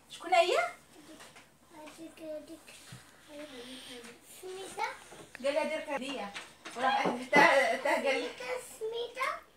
شكون هي؟ هذيك سميتها قال لها دير هديه وراه حتى قال لي سميتها